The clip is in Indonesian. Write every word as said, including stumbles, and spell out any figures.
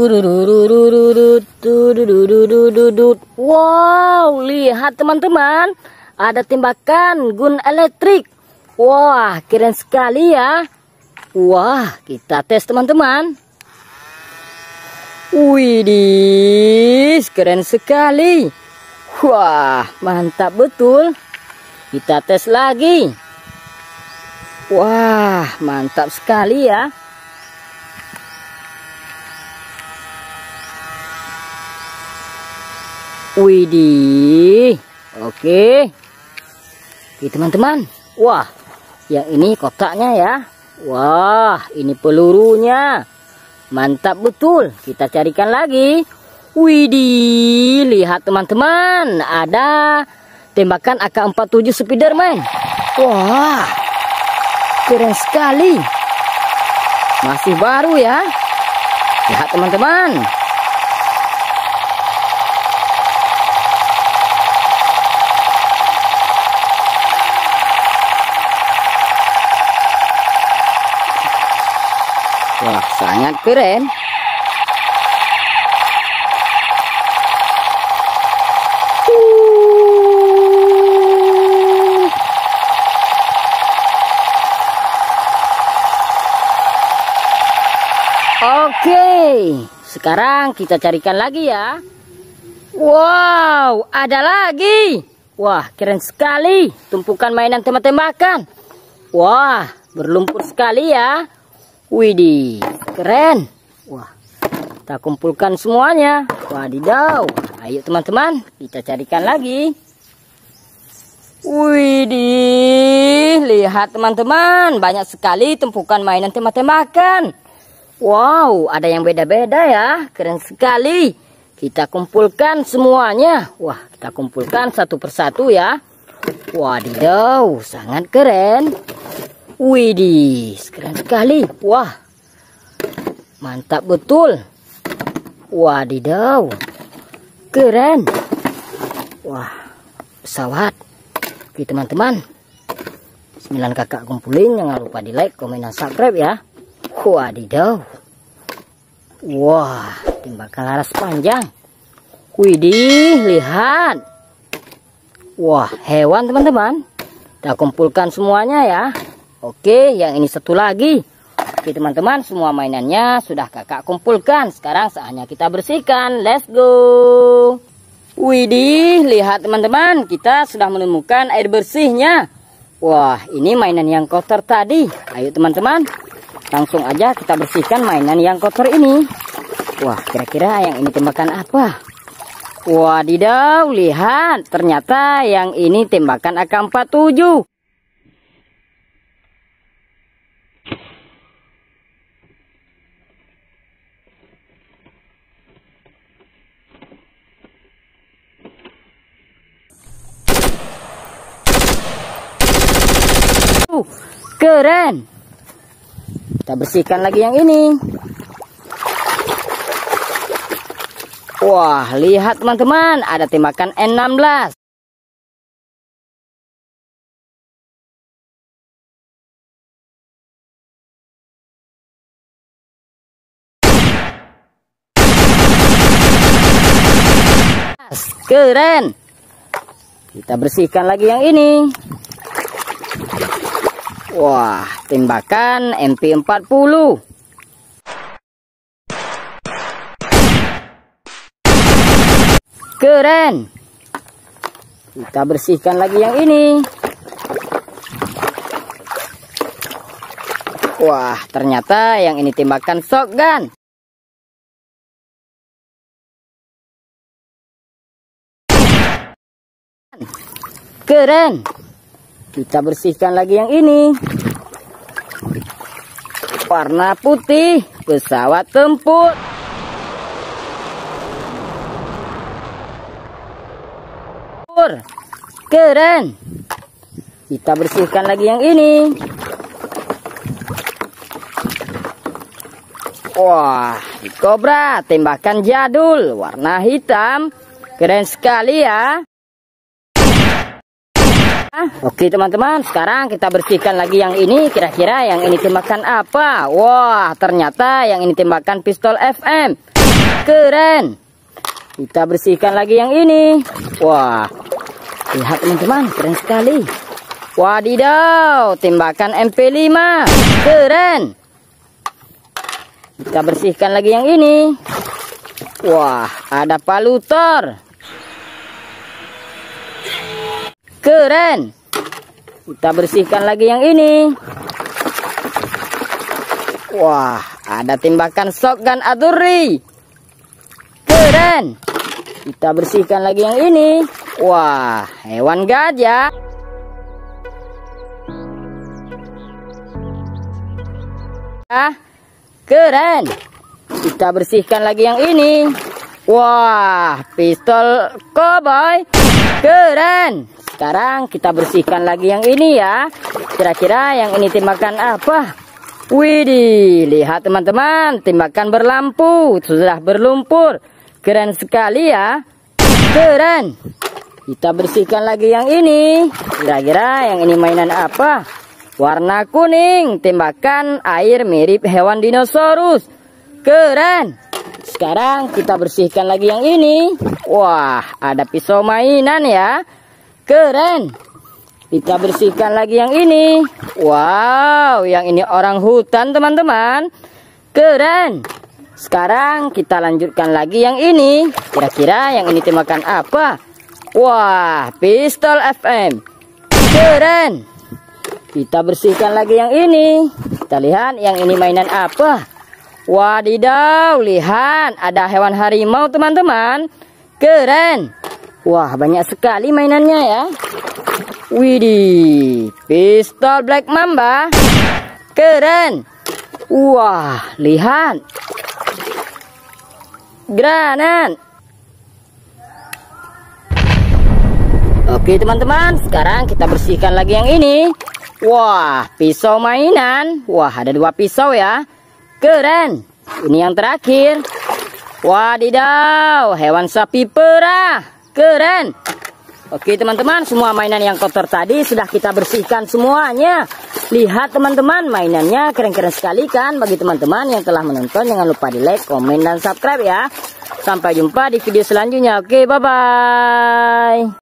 Wow, lihat teman-teman, ada tembakan gun elektrik. Wah, keren sekali ya. Wah, kita tes teman-teman. Widih, keren sekali. Wah, mantap betul. Kita tes lagi. Wah, mantap sekali ya. Widih, oke, oke teman-teman. Wah, yang ini kotaknya ya. Wah, ini pelurunya. Mantap betul. Kita carikan lagi. Widih, lihat teman-teman, ada tembakan A K empat puluh tujuh Spiderman. Wah, keren sekali. Masih baru ya. Lihat teman-teman. Wah, sangat keren. Oke, sekarang kita carikan lagi ya. Wow, ada lagi. Wah, keren sekali. Tumpukan mainan tembak-tembakan. Wah, berlumpur sekali ya. Widih, keren. Wah, kita kumpulkan semuanya. Wadidaw. Ayo teman-teman, kita carikan lagi. Widih, lihat teman-teman, banyak sekali tumpukan mainan tembak-tembakan. Wow, ada yang beda-beda ya. Keren sekali. Kita kumpulkan semuanya. Wah, kita kumpulkan satu persatu ya. Wadidaw, sangat keren. Widih, keren sekali. Wah, mantap betul. Wadidaw, keren. Wah, pesawat. Oke teman-teman, sembilan kakak kumpulin. Jangan lupa di like, komen, dan subscribe ya. Wadidaw. Wah, tembakan laras panjang. Widih, lihat. Wah, hewan teman-teman. Kita kumpulkan semuanya ya. Oke, yang ini satu lagi. Oke teman-teman, semua mainannya sudah kakak kumpulkan. Sekarang saatnya kita bersihkan. Let's go. Widih, lihat teman-teman, kita sudah menemukan air bersihnya. Wah, ini mainan yang kotor tadi. Ayo teman-teman, langsung aja kita bersihkan mainan yang kotor ini. Wah, kira-kira yang ini tembakan apa? Wadidaw, lihat. Ternyata yang ini tembakan A K empat puluh tujuh. Keren. Kita bersihkan lagi yang ini. Wah, lihat teman-teman, ada tembakan N enam belas. Keren. Kita bersihkan lagi yang ini. Wah, tembakan M P empat puluh. Keren. Kita bersihkan lagi yang ini. Wah, ternyata yang ini tembakan shotgun. Keren. Kita bersihkan lagi yang ini. Warna putih, pesawat tempur. Keren. Kita bersihkan lagi yang ini. Wah, Cobra, tembakan jadul, warna hitam. Keren sekali ya. Oke teman-teman, sekarang kita bersihkan lagi yang ini. Kira-kira yang ini tembakan apa? Wah, ternyata yang ini tembakan pistol F M. Keren. Kita bersihkan lagi yang ini. Wah, lihat teman-teman, keren sekali. Wadidaw, tembakan M P lima. Keren. Kita bersihkan lagi yang ini. Wah, ada palutor. Keren. Kita bersihkan lagi yang ini. Wah, ada tembakan shotgun Aduri. Keren. Kita bersihkan lagi yang ini. Wah, hewan gajah. Ah, keren. Kita bersihkan lagi yang ini. Wah, pistol cowboy. Keren. Sekarang kita bersihkan lagi yang ini ya. Kira-kira yang ini tembakan apa? Widih, lihat teman-teman, tembakan berlampu, sudah berlumpur. Keren sekali ya. Keren. Kita bersihkan lagi yang ini. Kira-kira yang ini mainan apa? Warna kuning, tembakan air mirip hewan dinosaurus. Keren. Sekarang kita bersihkan lagi yang ini. Wah, ada pisau mainan ya. Keren. Kita bersihkan lagi yang ini. Wow, yang ini orang hutan teman-teman. Keren. Sekarang kita lanjutkan lagi yang ini. Kira-kira yang ini tembakan apa? Wah, pistol F M. Keren. Kita bersihkan lagi yang ini. Kita lihat yang ini mainan apa? Wadidaw, lihat ada hewan harimau teman-teman. Keren. Wah, banyak sekali mainannya ya. Widih, pistol Black Mamba. Keren. Wah, lihat. Granat. Oke teman-teman, sekarang kita bersihkan lagi yang ini. Wah, pisau mainan. Wah, ada dua pisau ya. Keren. Ini yang terakhir. Wadidaw, hewan sapi perah. Keren. Oke teman-teman, semua mainan yang kotor tadi sudah kita bersihkan semuanya. Lihat teman-teman, mainannya keren-keren sekali kan. Bagi teman-teman yang telah menonton, jangan lupa di like, komen, dan subscribe ya. Sampai jumpa di video selanjutnya. Oke, bye-bye.